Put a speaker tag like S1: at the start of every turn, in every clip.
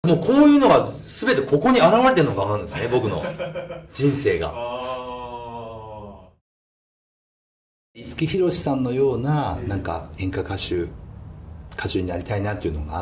S1: もうこういうのが全てここに現れてるのかなんですね、僕の人生が。五木ひろしさんのようななんか演歌歌手になりたいなっていうのがあって、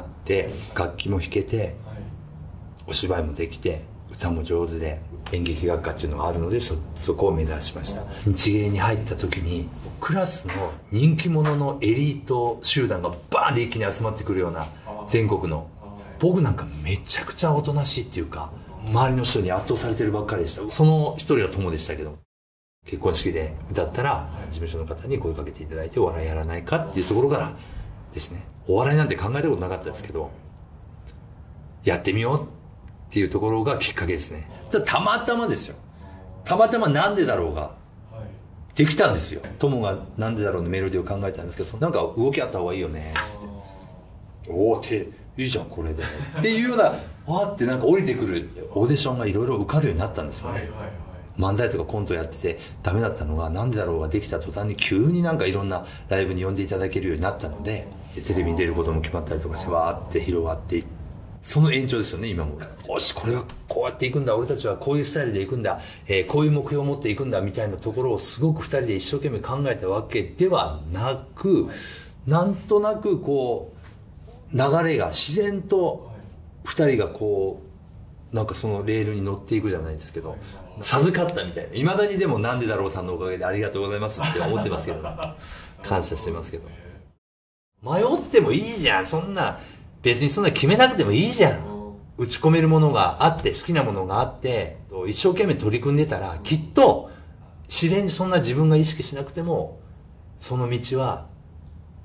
S1: 楽器も弾けてお芝居もできて歌も上手で演劇学科っていうのがあるので、そこを目指しました。日芸に入った時にクラスの人気者のエリート集団がバーンで一気に集まってくるような、全国の。僕なんかめちゃくちゃおとなしいっていうか、周りの人に圧倒されてるばっかりでした。その一人が友でしたけど、結婚式で歌ったら事務所の方に声かけていただいて、お笑いやらないかっていうところからですね。お笑いなんて考えたことなかったですけど、やってみようっていうところがきっかけですね。たまたまですよ。たまたまなんでだろうができたんですよ。友がなんでだろうのメロディーを考えたんですけど、なんか動きあった方がいいよねって。おお、いいじゃんこれでっていうような、わーってなんか降りてくるオーディションがいろいろ受かるようになったんですよね。漫才とかコントやっててダメだったのが、なんでだろうができた途端に急になんかいろんなライブに呼んでいただけるようになったので、テレビに出ることも決まったりとかして、わーって広がっていって、その延長ですよね、今も。よし、これはこうやっていくんだ、俺たちはこういうスタイルでいくんだ、こういう目標を持っていくんだみたいなところをすごく二人で一生懸命考えたわけではなく、なんとなくこう流れが自然と二人がこうなんかそのレールに乗っていくじゃないですけど、授かったみたいな。いまだにでもなんでだろうさんのおかげでありがとうございますって思ってますけど感謝してますけど。迷ってもいいじゃん、そんな別にそんな決めなくてもいいじゃん。打ち込めるものがあって、好きなものがあって、一生懸命取り組んでたら、きっと自然にそんな自分が意識しなくてもその道は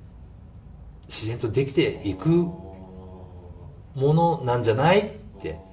S1: 自然とできていくものなんじゃないって